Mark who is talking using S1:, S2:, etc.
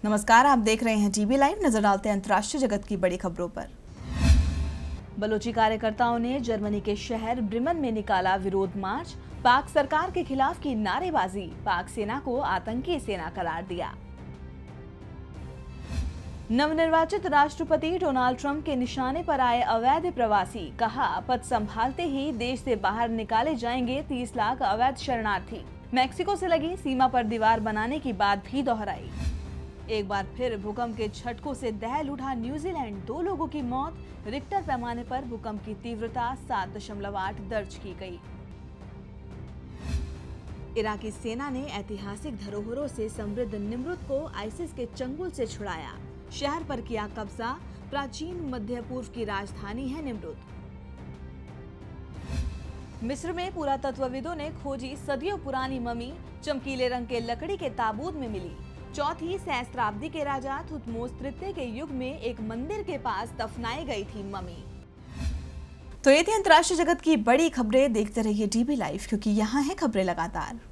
S1: नमस्कार, आप देख रहे हैं टीवी लाइव। नजर डालते हैं अंतर्राष्ट्रीय जगत की बड़ी खबरों पर। बलोची कार्यकर्ताओं ने जर्मनी के शहर ब्रेमेन में निकाला विरोध मार्च। पाक सरकार के खिलाफ की नारेबाजी, पाक सेना को आतंकी सेना करार दिया। नवनिर्वाचित राष्ट्रपति डोनाल्ड ट्रंप के निशाने पर आए अवैध प्रवासी, कहा पद संभालते ही देश से बाहर निकाले जाएंगे 30 लाख अवैध शरणार्थी। मैक्सिको से लगी सीमा पर दीवार बनाने की बात भी दोहराई। एक बार फिर भूकंप के झटकों से दहल उठा न्यूजीलैंड, 2 लोगों की मौत। रिक्टर पैमाने पर भूकंप की तीव्रता 7.8 दर्ज की गई। इराकी सेना ने ऐतिहासिक धरोहरों से समृद्ध निमरुत को आईसिस के चंगुल से छुड़ाया। शहर पर किया कब्जा। प्राचीन मध्य पूर्व की राजधानी है निमरुत। मिस्र में पुरातत्वविदों ने खोजी सदियों पुरानी ममी, चमकीले रंग के लकड़ी के ताबूत में मिली। चौथी सहस्त्राब्दी के राजा थुतमोस तृतीय के युग में एक मंदिर के पास दफनाई गई थी ममी। तो ये थी अंतर्राष्ट्रीय जगत की बड़ी खबरें। देखते रहिए टीवी लाइव, क्योंकि यहाँ है खबरें लगातार।